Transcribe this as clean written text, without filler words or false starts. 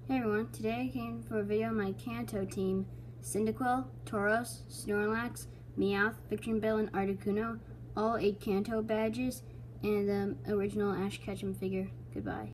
Hey everyone, today I came for a video on my Kanto team. Cyndaquil, Tauros, Snorlax, Meowth, Victreon Bell, and Articuno, all 8 Kanto badges, and the original Ash Ketchum figure. Goodbye.